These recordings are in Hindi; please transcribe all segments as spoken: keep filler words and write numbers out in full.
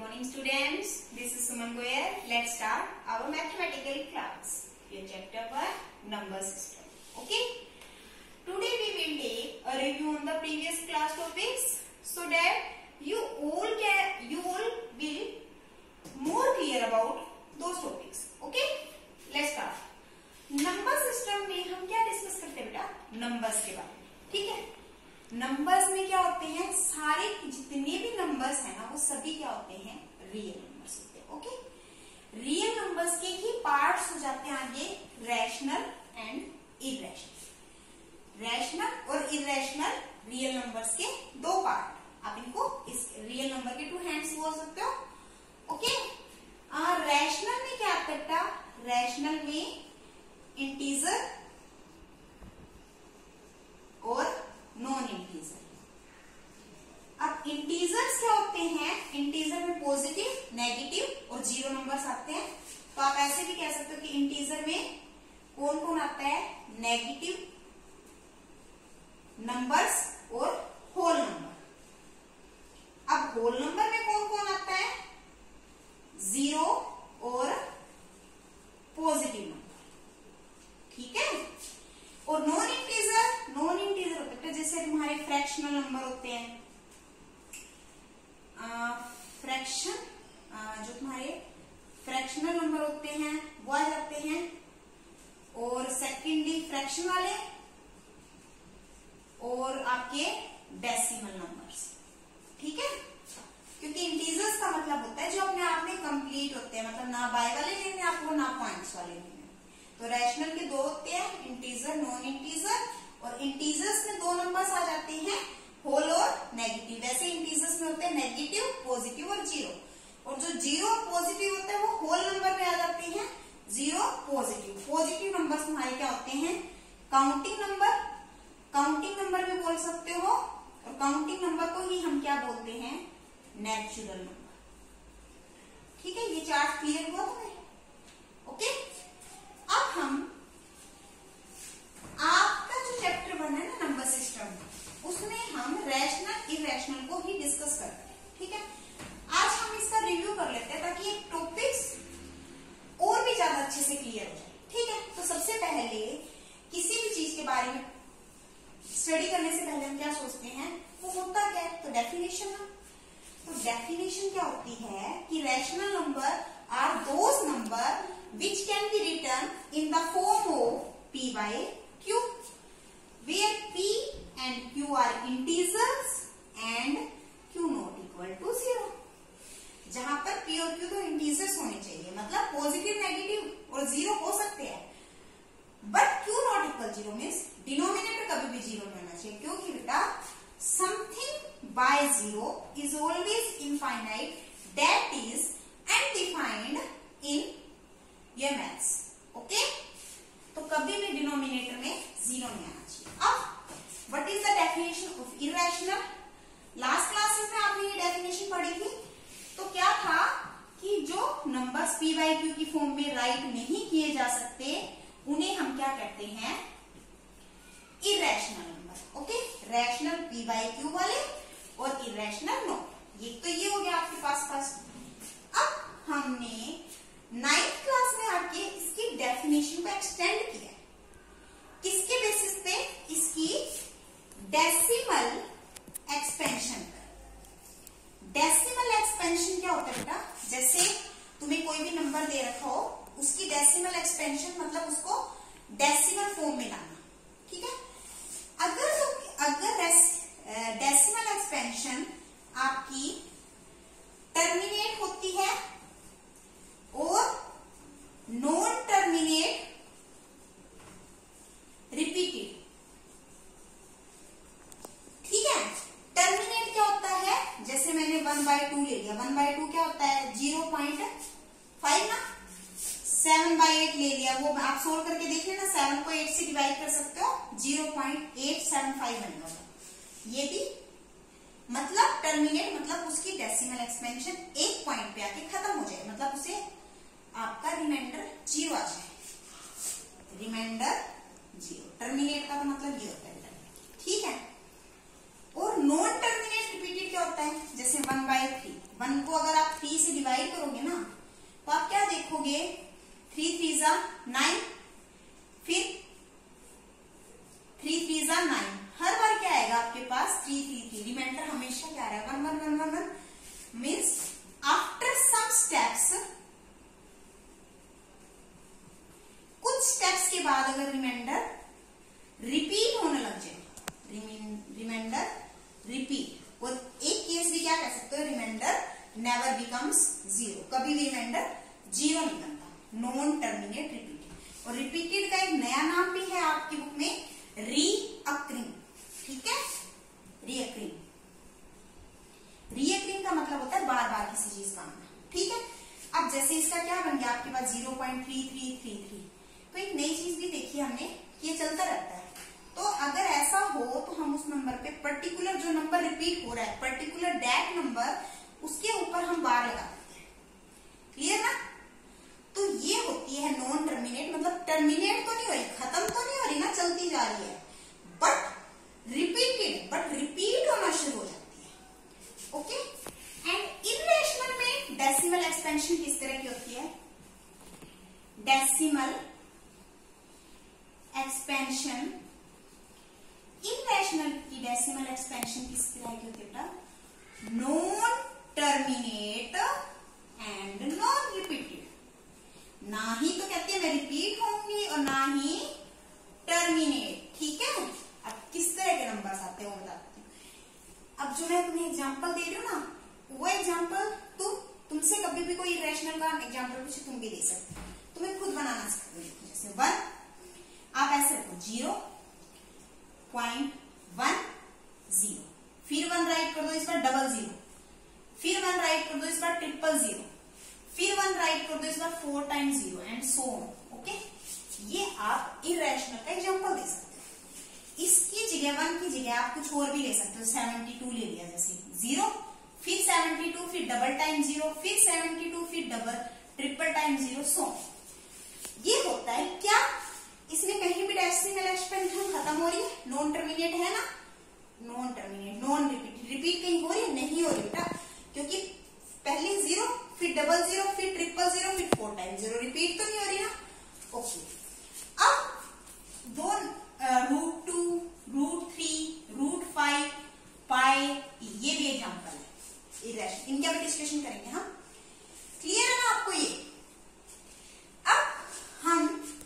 morning students, this is Suman Goyal. Let's start our mathematical class. Your chapter one, number system. Okay. Today we will take a review on the previous class topics so that you all can you all will more clear about those topics. Okay. Let's start. Number system में हम क्या डिस्कस करते हैं बेटा? नंबर्स के बारे में. ठीक है. नंबर्स में क्या होते हैं? सारे जितने भी नंबर्स हैं ना वो सभी क्या होते हैं? रियल नंबर्स होते हैं. ओके. रियल नंबर्स के ही पार्ट्स हो जाते हैं आगे रैशनल एंड इरेशनल. रैशनल और इरेशनल रियल नंबर्स के दो पार्ट. आप इनको इस रियल नंबर के टू हैंड्स बोल सकते हो. ओके. रैशनल में क्या आता है बेटा? रैशनल में इंटीजर और नॉन इंटीजर. अब इंटीजर्स क्या होते हैं? इंटीजर में पॉजिटिव, नेगेटिव और जीरो नंबर्स आते हैं. तो आप ऐसे भी कह सकते हो कि इंटीजर में कौन कौन आता है? नेगेटिव नंबर्स और होल नंबर. अब होल नंबर में कौन कौन आता है? जीरो और पॉजिटिव नंबर. ठीक है. और नॉन इंटीजर नॉन इंटीजर होता है जैसे तुम्हारे फ्रैक्शनल नंबर होते हैं. फ्रैक्शन जो तुम्हारे फ्रैक्शनल नंबर होते हैं वो आ जाते हैं. और सेकेंडली फ्रैक्शन वाले और आपके डेसिमल नंबर्स. ठीक है. क्योंकि इंटीजर्स का मतलब होता है जो अपने आप में कंप्लीट होते हैं, मतलब ना बाय वाले लेने आपको ना पॉइंट्स वाले लेने. तो रैशनल के दो होते हैं, इंटीजर, नॉन इंटीजर. और इंटीजर्स में दो नंबर्स आ जाते हैं, होल और नेगेटिव. वैसे इंटीजर्स में होते हैं नेगेटिव, पॉजिटिव और जीरो. और जो जीरो और पॉजिटिव होते हैं वो होल नंबर में आ जाते हैं. जीरो पॉजिटिव पॉजिटिव नंबर्स तुम्हारे क्या होते हैं? Counting number. काउंटिंग नंबर भी बोल सकते हो. और काउंटिंग नंबर को ही हम क्या बोलते हैं? Natural number. ठीक है. ये चार्ट क्लियर हुआ तुम्हें? ओके. अब हम आपका जो चैप्टर बना है ना नंबर सिस्टम, उसमें हम रैशनल इरेशनल को ही डिस्कस करते हैं. ठीक है. आज हम इसका रिव्यू कर लेते हैं ताकि ये टॉपिक्स और भी ज्यादा अच्छे से क्लियर हो जाए. ठीक है. तो सबसे पहले किसी भी चीज के बारे में स्टडी करने से पहले हम क्या सोचते हैं? वो होता क्या है? तो डेफिनेशन है. तो डेफिनेशन क्या होती है कि rational number are those number which can be written in the form of p by q, where p and q are integers and q not equal to zero. जहां पर p और q तो इंटीजर्स होने चाहिए, मतलब पॉजिटिव, नेगेटिव और जीरो हो सकते हैं. But q not equal zero means denominator कभी भी जीरो नहीं होना चाहिए. क्योंकि बेटा something by zero is always infinite, that is undefined in ये मैथ्स. ओके. तो कभी भी डिनोमिनेटर में जीरो नहीं आना चाहिए. अब what is the definition of irrational? Last classes में आपने ये डेफिनेशन पढ़ी थी. तो क्या था कि जो नंबर्स p बाई क्यू की फॉर्म में राइट नहीं किए जा सकते उन्हें हम क्या कहते हैं? Irrational number. Okay. Rational p by q वाले और इरेशनल नॉट. ये तो ये हो गया आपके पास फर्स्ट. अब हमने नाइन्थ क्लास में आके इसकी डेफिनेशन को एक्सटेंड किया. किसके बेसिस पे? इसकी डेसिमल एक्सपेंशन पर. डेसिमल एक्सपेंशन क्या होता है बेटा? जैसे तुम्हें कोई भी नंबर दे रखा हो, उसकी डेसिमल एक्सपेंशन मतलब उसको डेसिमल फॉर्म में लाना. ठीक है. अगर अगर डेसिमल एक्सपेंशन आपकी टर्मिनेट होती है और नॉन टर्मिनेट रिपीटेड. ठीक है. टर्मिनेट क्या होता है? जैसे मैंने वन बाय टू ले लिया. वन बाय टू क्या होता है? जीरो पॉइंट फाइव ना. सेवन बाय एट ले लिया, वो आप सोल्व करके देख लेना. सेवन को एट से डिवाइड कर सकते हो, zero point eight seven five बनेगा. ये भी मतलब टर्मिनेट मतलब उसकी डेसिमल एक्सपेंशन एक पॉइंट पे आके खत्म हो जाए, मतलब उसे आपका रिमाइंडर जीरो आ जाए. Remainder zero. टर्मिनेट का तो मतलब ये होता है. ठीक है. और नॉन टर्मिनेट रिपीटेड क्या होता है? जैसे वन बाई थ्री. वन को अगर आप थ्री से नेवर बिकम्स जीरो, कभी भी रिमाइंडर जीरो नहीं बनता, नॉन टर्मिनेट रिपीटेड। और रिपीटेड का एक नया नाम भी है आपकी बुक में, रीअक्रिंग, ठीक है, रीअक्रिंग। रीअक्रिंग का मतलब होता है बार बार किसी चीज का आना, ठीक है। अब जैसे इसका क्या बन गया आपके पास zero point three three three three, तो एक नई चीज भी देखी हमने, ये चलता रहता है। तो अगर ऐसा हो तो हम उस नंबर पे पर्टिकुलर जो नंबर रिपीट हो रहा है, पर्टिकुलर दैट नंबर, उसके ऊपर हम बार लगा देते हैं, क्लियर ना। तो ये होती है नॉन टर्मिनेट, मतलब टर्मिनेट तो नहीं हो रही, खत्म तो नहीं हो रही ना, चलती जा रही है, बट रिपीटेड, बट रिपीट होना शुरू हो जाती है, ओके। एंड इर्रेशनल में डेसिमल एक्सपेंशन किस तरह की होती है? डेसिमल एक्सपेंशन, इर्रेशनल की डेसिमल एक्सपेंशन किस तरह की होती है बेटा? Non terminate and non repeated. ना ही तो कहते हैं मैं रिपीट होंगी और ना ही टर्मिनेट, ठीक है। अब किस तरह के नंबर्स आते हैं वो बताती हूँ। अब जो मैं तुम्हें एग्जांपल दे रही हूँ ना, वो एग्जांपल तुम तुमसे कभी भी कोई इरेशनल का एग्जांपल पूछे तुम भी दे सकते हो, तुम्हें खुद बनाना सकते हो। जैसे वन, आप ऐसे रखो जीरो पॉइंट वन जीरो, फिर वन राइट कर दो इस पर डबल जीरो, फिर वन राइट कर दो इस पर ट्रिपल जीरो, फिर वन राइट कर दो इस पर four times zero and so on, okay. ये आप इरेशनल का एग्जांपल दे सकते हो। इसकी जगह वन की जगह आप कुछ और भी ले सकते हो, सेवेंटी टू ले लिया, जैसे जीरो, फिर सेवेंटी टू, फिर डबल टाइम जीरो, फिर सेवेंटी टू, फिर double triple time zero, so ये होता है क्या? इसमें कहीं भी डेसिमल एक्सपेंशन खत्म हो रही है, नॉन टर्मिनेट है ना, non terminate, non repeat, repeat कहीं हो रही है? नहीं हो रही बेटा, क्योंकि पहले जीरो, फिर डबल जीरो, फिर ट्रिपल जीरो, फिर फोर टाइम जीरो, रिपीट तो नहीं हो रही ना, ओके। अब दो root two, root three, root five, pi, ये भी एग्जाम्पल है इरेशनल, इनके भी डिस्कशन करेंगे हम, क्लियर है ना आपको ये। अब हम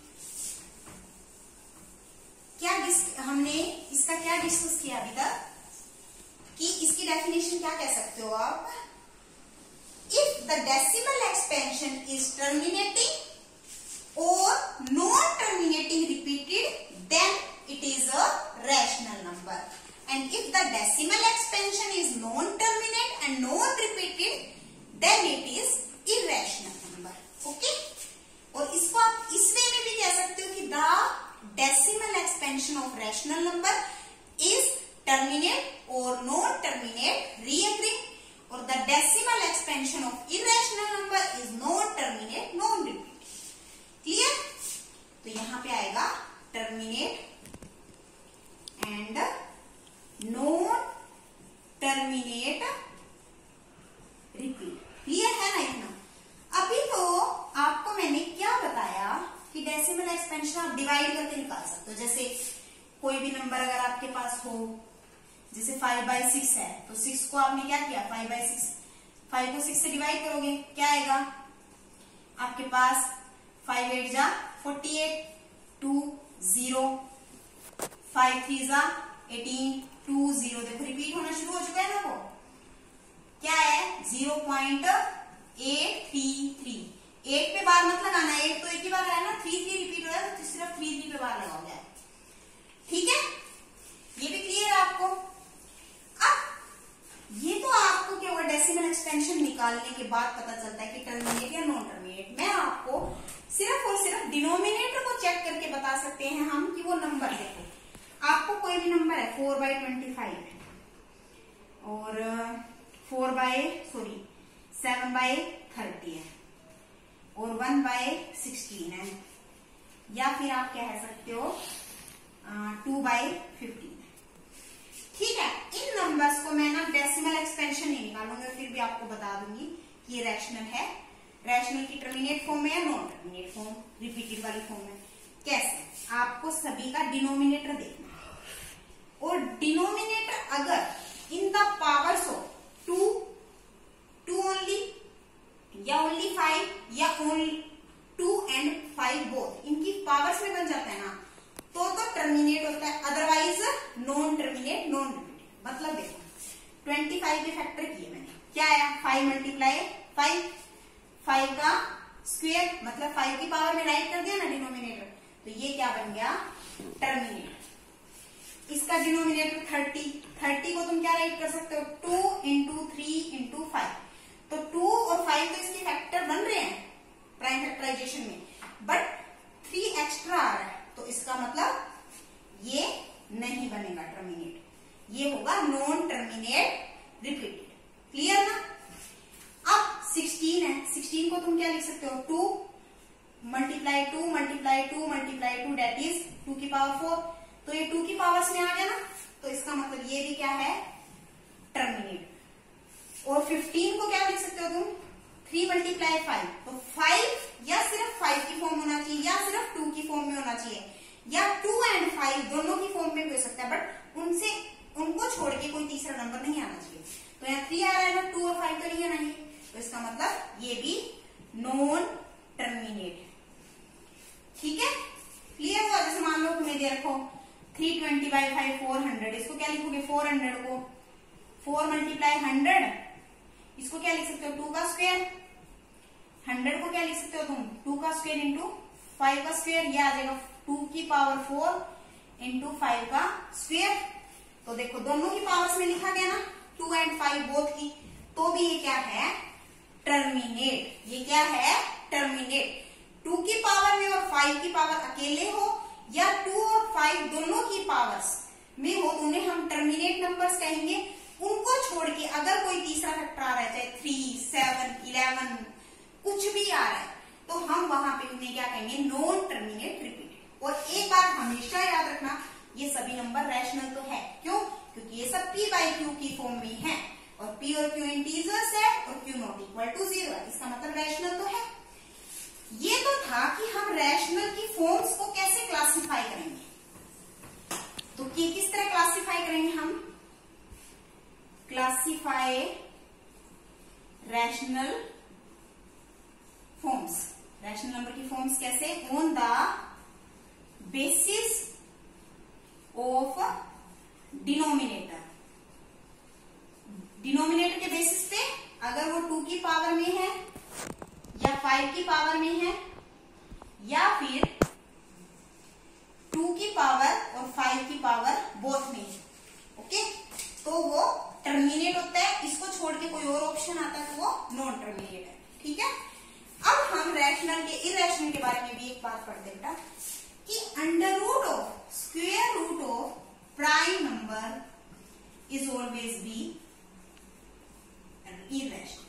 क्या डिस्क, हमने इसका क्या डिस्कस किया अभी तक कि इसकी डेफिनेशन क्या कह सकते हो आप? If the decimal expansion is terminating और non terminating repeated, then it is a rational number, and if the decimal expansion is non-terminate and non-repeated, then it is irrational number, okay? और इसको आप इस वे में भी कह सकते हो कि the decimal expansion of rational number is terminate or non-terminate reoccurring, or the decimal expansion of irrational number is non-terminate non-repeated, clear? तो यहां पे आएगा terminate and non terminate repeat, clear है ना इतना। अभी तो आपको मैंने क्या बताया कि डेसिमल एक्सपेंशन आप डिवाइड करके निकाल सकते हो। जैसे कोई भी नंबर अगर आपके पास हो, जैसे फाइव बाई सिक्स है, तो सिक्स को आपने क्या किया, फाइव बाई सिक्स, फाइव को सिक्स से डिवाइड करोगे, क्या आएगा आपके पास? फाइव एट जा forty eight, two zero, five three जा एटीन, टू जीरो, देखो रिपीट होना शुरू हो चुका है ना, वो क्या है zero point eight three three. Eight पे बार मत लगाना, एट तो एक ही बार आया ना, थ्री थ्री रिपीट हो रहा है तो सिर्फ थ्री थ्री पे बार लगाओगे, ठीक है। ये भी क्लियर है आपको। अब ये तो आपको क्या हुआ, डेसिमल एक्सपेंशन निकालने के बाद पता चलता है कि टर्मिनेट या नॉन टर्मिनेट। मैं आपको सिर्फ और सिर्फ डिनोमिनेटर को चेक करके बता सकते हैं हम कि वो नंबर देखो, आपको कोई भी नंबर है, फोर बाई ट्वेंटी फाइव है और four by sorry seven by thirty है और वन बाई सिक्सटीन है, या फिर आप कह सकते हो टू बाई फिफ्टीन है, ठीक है। इन नंबर्स को मैं ना डेसिमल एक्सपेंशन नहीं निकालूंगा, फिर भी आपको बता दूंगी कि ये रैशनल है। रैशनल की टर्मिनेट फॉर्म में या नॉन टर्मिनेट फॉर्म, रिपीटेड वाली फॉर्म में। कैसे? आपको सभी का डिनोमिनेटर देखना है, और डिनोमिनेटर अगर in the powers of two, two only, या ओनली फाइव, या only two and five both, इनकी पावर्स में बन जाता है ना, तो तो टर्मिनेट होता है, otherwise non terminate non repeated. मतलब देखो ट्वेंटी फाइव के फैक्टर किए मैंने, क्या आया फाइव मल्टीप्लाई फाइव, फाइव का स्क्वायर मतलब फाइव की पावर में राइट कर दिया ना डिनोमिनेटर, तो ये क्या बन गया टर्मिनेटर। इसका डिनोमिनेटर थर्टी, थर्टी को तुम क्या राइट कर सकते हो two into three into five, तो टू और फाइव तो इसके फैक्टर बन रहे हैं प्राइम फैक्टराइजेशन में, बट थ्री एक्स्ट्रा आ रहा है, तो इसका मतलब ये नहीं बनेगा टर्मिनेट, ये होगा नॉन टर्मिनेट रिपीटेड। क्लियर ना। अब सिक्सटीन है, सिक्सटीन को तुम क्या लिख सकते हो two multiply two multiply two multiply two that is two की पावर फोर, तो ये टू की पावर्स में आ गया ना, तो इसका मतलब ये भी क्या है टर्मिनेट। और फिफ्टीन को क्या लिख सकते हो तुम थ्री मल्टीप्लाई फाइव, तो फाइव या सिर्फ फाइव की फॉर्म होना चाहिए या सिर्फ टू की फॉर्म में होना चाहिए या टू एंड फाइव दोनों की फॉर्म में भी हो सकता है, बट उनसे उनको छोड़ के कोई तीसरा नंबर नहीं आना चाहिए। तो यहाँ थ्री आ रहा है ना, टू और फाइव तो नहीं आना है, तो इसका मतलब ये भी नॉन टर्मिनेट। ठीक है, क्लियर हुआ। जैसे मान लो तुम्हें दे रखो three twenty by five four hundred, इसको क्या लिखोगे फोर हंड्रेड को फोर मल्टीप्लाई हंड्रेड, इसको क्या लिख सकते हो टू का स्क्वायर, हंड्रेड को क्या लिख सकते हो तुम टू का स्क्वायर इंटू फाइव का स्क्वायर, ये आ जाएगा टू की पावर फोर इंटू फाइव का स्क्वायर। तो देखो दोनों की पावर्स में लिखा गया ना टू एंड फाइव बोथ की, तो भी ये क्या है टर्मिनेट। ये क्या है टर्मिनेट। टू की पावर में और फाइव की पावर अकेले हो या टू और फाइव दोनों की पावर्स में हो, तो उन्हें हम टर्मिनेट नंबर्स कहेंगे। उनको छोड़ के अगर कोई तीसरा फैक्टर आ रहा है चाहे थ्री सेवन इलेवन कुछ भी आ रहा है, तो हम वहां पे उन्हें क्या कहेंगे नॉन टर्मिनेट रिपीटेड। और एक बात हमेशा याद रखना, ये सभी नंबर रैशनल तो है, क्यों? क्योंकि ये सब p बाई क्यू की फॉर्म में है और p और q इंटीजर्स है और q not equal to zero है, इसका मतलब रैशनल तो है। ये तो था कि हम रैशनल की फॉर्म्स को कैसे क्लासिफाई करेंगे, तो कि किस तरह क्लासिफाई करेंगे हम, classify rational forms, rational number की फॉर्म्स कैसे, on the basis of denominator, denominator के बेसिस पे अगर वो टू की पावर में है या फाइव की पावर में है या फिर टू की पावर और फाइव की पावर बोथ में है, ओके, तो वो टर्मिनेट होता है। इसको छोड़ के कोई और ऑप्शन आता है तो वो नॉन टर्मिनेट है। ठीक है, अब हम रैशनल के इरेशनल के बारे में भी एक बात पढ़ते हैं बेटा कि under root of square root of prime number is always be irrational,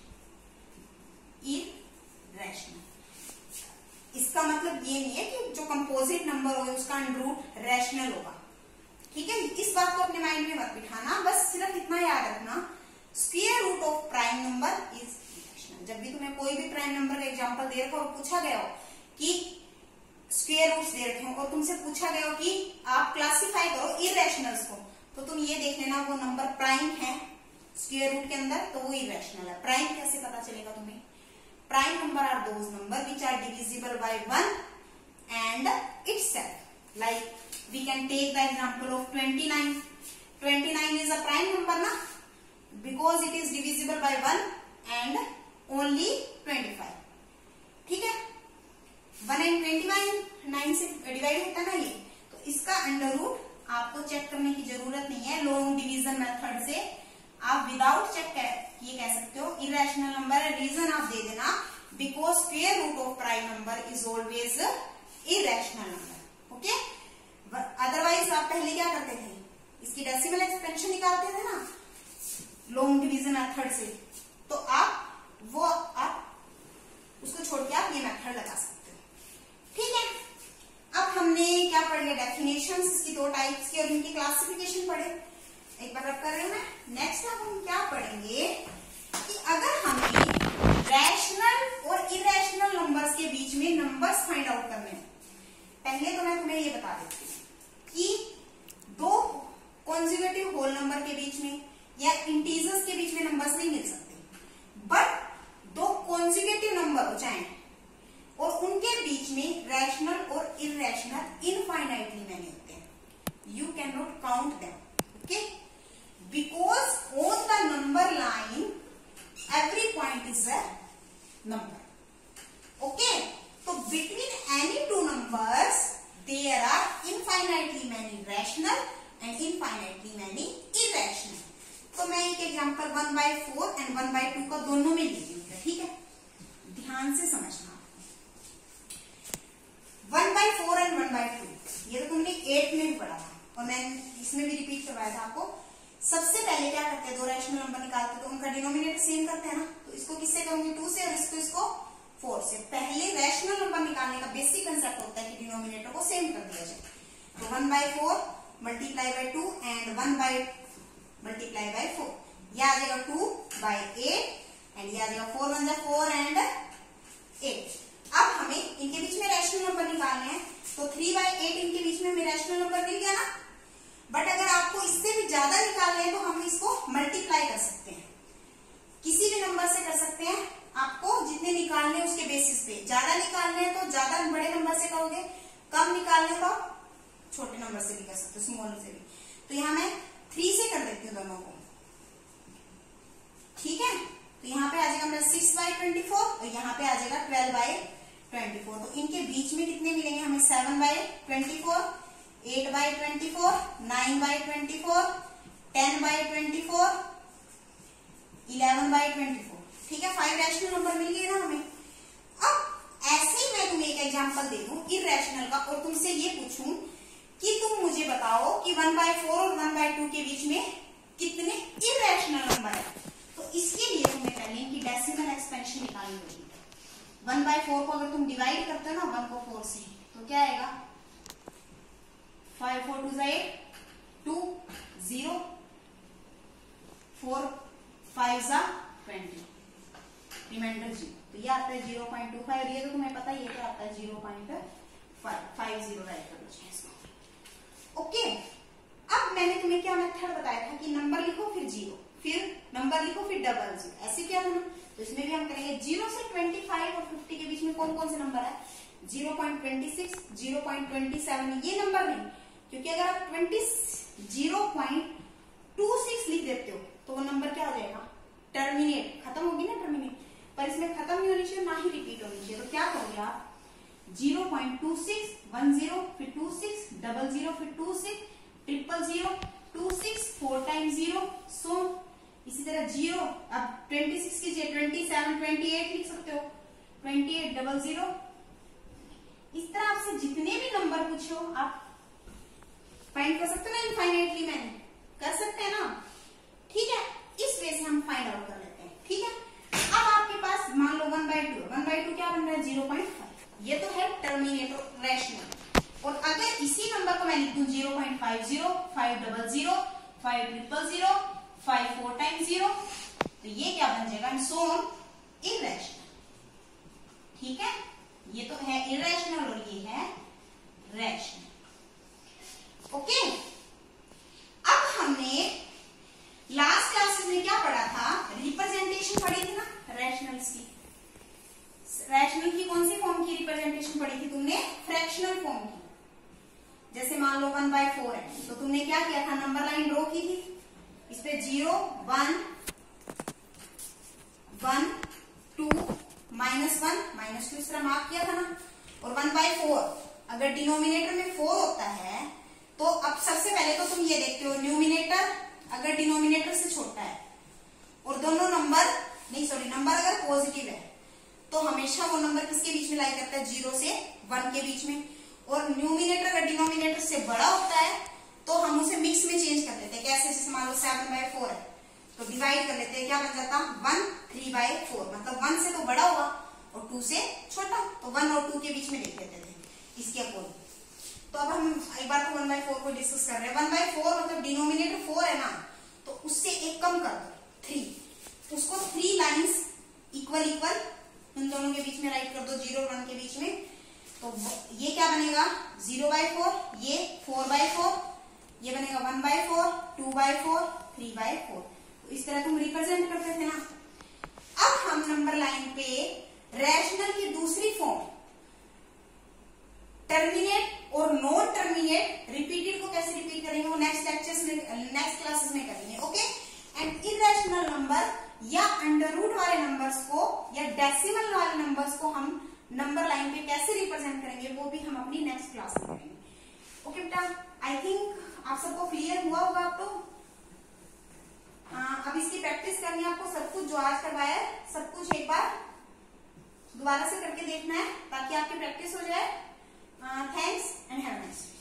irrational. इसका मतलब ये नहीं है कि जो कंपोजिट नंबर हो उसका अंडर रूट रैशनल होगा। ठीक है, इस बात को अपने माइंड में मत बिठाना, बस सिर्फ इतना याद रखना square root of prime number is irrational. जब भी तुम्हें कोई भी प्राइम नंबर का एग्जांपल दे रखा और पूछा गया हो कि स्क्वायर रूट्स दे रखे हो और तुमसे पूछा गया हो कि आप क्लासिफाई करो इरेशनल्स को, तो तुम ये देख लेना वो नंबर प्राइम है स्क्वायर रूट के अंदर, तो वो इरेशनल है। प्राइम कैसे पता चलेगा तुम्हें, prime numbers are those number which are divisible by one and itself. Like we can take the example of twenty-nine. twenty-nine is a prime number ना, because it is divisible by one and only twenty-five. ठीक है, one and twenty-nine nine से डिवाइड होता है ना ये, तो इसका अंडर रूट आपको चेक करने की जरूरत नहीं है। लॉन्ग डिवीजन मेथड से आप विदाउट चेक ये कह सकते हो इरेशनल नंबर है। रीजन आप दे देना because square root of prime number is always irrational number. Okay, otherwise आप पहले क्या करते थे, इसकी डेसिमल एक्सपेंशन निकालते थे ना लॉन्ग डिवीजन मेथड से, तो आप वो आप उसको छोड़ के आप ये मेथड लगा सकते हो। ठीक है, अब हमने क्या पढ़ लिया डेफिनेशंस, इसकी दो टाइप्स की और इनकी क्लासिफिकेशन पढ़े। एक बार अब कर रही हूं मैं। नेक्स्ट अब हम क्या पढ़ेंगे कि अगर हमें रैशनल और इरेशनल नंबर्स के बीच में नंबर्स फाइंड आउट करने हैं, पहले तो मैं तुम्हें ये बता देती हूँ कि दो कॉन्जुगेटिव होल नंबर के बीच में या इंटीजर्स के बीच में नंबर्स नहीं मिल सकते, बट दो कॉन्जुगेटिव नंबर हो जाए और उनके बीच में रैशनल और इरेशनल इनफाइनाइटली मैनी होते हैं। You can not count them, okay, because on the number line every point is the number. Okay, तो between any two numbers there are infinitely many rational and infinitely many irrational. तो मैं एक example one by four and one by two का दोनों में लिखी हूँ, ठीक है, ध्यान से समझना। One by four and one by two ये तो तुमने एट में भी पढ़ा था और मैंने इसमें भी रिपीट करवाया था आपको। सबसे पहले क्या करते हैं, दो रैशनल नंबर निकालते तो उनका डिनोमिनेटर सेम करते हैं ना, तो इसको किससे करूंगी, टू से, और इसको इसको फोर से। पहले रैशनल नंबर निकालने का बेसिक कंसेप्ट होता है कि डिनोमिनेटर को सेम कर दिया जाए। तो one by four multiply by two and one by multiply by four, यह आ जाएगा टू बाय एट एंड ये आ जाएगा फोर वन जा फोर एंड एट। अब हमें इनके बीच में रैशनल नंबर निकालने हैं, तो थ्री बाय एट इनके बीच में हमें रैशनल नंबर मिल गया ना। बट अगर आपको इससे भी ज्यादा निकालने हैं तो हम इसको मल्टीप्लाई कर सकते हैं, किसी भी नंबर से कर सकते हैं। आपको जितने निकालने हैं उसके बेसिस पे, ज्यादा निकालने हैं तो ज्यादा बड़े नंबर से करोगे, कम निकालने तो छोटे नंबर से भी कर सकते हो, स्मॉल से भी। तो यहाँ मैं थ्री से कर देती हूँ दोनों को, ठीक है। तो यहाँ पे आ जाएगा मेरा सिक्स बाई ट्वेंटी फोर और यहाँ पे आ जाएगा ट्वेल्व बाई ट्वेंटी फोर। तो इनके बीच में कितने मिलेंगे हमें, seven by twenty four, eight by twenty four, nine by twenty four, ten by twenty four, eleven by twenty four, ठीक है। फाइव रैशनल नंबर मिल गए ना हमें। अब ऐसे ही मैं तुम्हें एक एग्जांपल दे दूं इररेशनल का और तुमसे ये पूछूं कि तुम मुझे बताओ कि वन बाय फोर और वन बाय टू के बीच में कितने इररेशनल नंबर है। तो इसके लिए तुम्हें पहले इनकी डेसिमल एक्सपेंशन निकालनी होगी। वन बाय फोर को अगर तुम डिवाइड करते हो ना वन को फोर से, तो क्या आएगा, five four two eight, two zero, four five जा ट्वेंटी, रिमाइंडर जीरो, तो ये आता है जीरो पॉइंट टू फाइव। ये तो तुम्हें पता ही है क्या आता है, zero point five five zero write कर दो इसको। ओके, अब मैंने तुम्हें क्या मेथड बताया था कि नंबर लिखो फिर जीरो, फिर नंबर लिखो फिर डबल जीरो, ऐसे क्या था ना। तो इसमें भी हम करेंगे जीरो से ट्वेंटी फाइव और फिफ्टी के बीच में कौन कौन से नंबर है, zero point twenty six, zero point twenty seven, ये नंबर नहीं, क्योंकि अगर आप twenty zero point two six लिख देते हो तो वो नंबर क्या हो जाएगा, टर्मिनेट, खत्म होगी ना टर्मिनेट, पर इसमें खत्म नहीं होनी चाहिए ना ही रिपीट होनी चाहिए। तो क्या करोगे आप, zero point two six, one zero, फिर टू सिक्स, डबल जीरो, फिर two six, triple zero, two six, four time zero, so इसी तरह जीरो। अब ट्वेंटी सिक्स की जगह ट्वेंटी सेवन, ट्वेंटी एट लिख सकते हो, ट्वेंटी एट डबल जीरो। इस तरह आपसे जितने भी नंबर पूछो आप फाइंड कर सकते हो ना, इनफाइनाइटली मैंने कर सकते हैं ना, ठीक है। इस वे से हम फाइंड आउट कर लेते हैं, ठीक है। अब आपके पास मान लो one by two, one by two क्या बन रहा है, जीरो पॉइंट फाइव, ये तो है टर्मिनेटर रैशनल। और अगर इसी नंबर को मैं लिख दूं zero point five zero, five double zero, five triple zero, five four time zero, तो ये क्या बन जाएगा, एंड सो ऑन, इररेशनल, ठीक है। ये तो है इररेशनल और ये है रैशनल। ओके, अब हमने लास्ट क्लासेस में क्या पढ़ा था, रिप्रेजेंटेशन पढ़ी थी ना रैशनल्स की। रैशनल की कौन सी फॉर्म की रिप्रेजेंटेशन पढ़ी थी तुमने, फ्रैक्शनल फॉर्म की। जैसे मान लो वन बाय फोर है, तो तुमने क्या किया था, नंबर लाइन ड्रॉ की थी, इस पे zero, one, one, two, minus one, minus two, इस तरह मार्क किया था ना। और वन बाय फोर, अगर डिनोमिनेटर में फोर होता है तो अब सबसे पहले तो तुम ये देखते हो न्यूमिनेटर अगर डिनोमिनेटर से छोटा है और दोनों नंबर नहीं सॉरी नंबर अगर पॉजिटिव है तो हमेशा वो नंबर किसके बीच में लाई करता है, जीरो से वन के बीच में। और न्यूमिनेटर अगर डिनोमिनेटर से बड़ा होता है तो हम उसे मिक्स में चेंज कर लेते हैं। कैसे, जैसे मान लो सेवन बाय फोर है तो डिवाइड कर लेते हैं, क्या बन जाता, वन थ्री बाय फोर, मतलब वन से तो बड़ा हुआ और टू से छोटा, तो वन और टू के बीच में लिख देते थे इसके अकॉर्डिंग। तो अब हम एक बार तो वन बाय फोर को डिस्कस कर रहे हैं। वन बाय फोर मतलब डिनोमिनेटर फोर है ना, तो उससे एक कम कर दो, थ्री, उसको थ्री लाइन्स इक्वल इक्वल इन दोनों के बीच में राइट कर दो, जीरो वन के बीच में। तो ये क्या बनेगा, जीरो बाय फोर, ये फोर बाय फोर, ये बनेगा one by four, two by four, three by four. तो इस तरह तुम रिप्रेजेंट करते थे ना। अब हम नंबर लाइन पे रैशनल की दूसरी फॉर्म टर्मिनेट और नॉन टर्मिनेट रिपीटेड को कैसे रिपीट करेंगे वो नेक्स्ट लेक्चर्स में नेक्स्ट क्लासेस में करेंगे। ओके, एंड इररेशनल नंबर या अंडर रूट वाले नंबर नंबर्स को या डेसिमल वाले नंबर्स को हम नंबर लाइन पे कैसे रिप्रेजेंट करेंगे वो भी हम अपनी नेक्स्ट क्लास में करेंगे। ओके बेटा, आई थिंक आप सबको क्लियर हुआ होगा। आप तो अब इसकी प्रैक्टिस करनी है आपको। सब कुछ जो आज करवाया है सब कुछ एक बार दोबारा से करके देखना है ताकि आपकी प्रैक्टिस हो जाए। Thanks and have a nice day.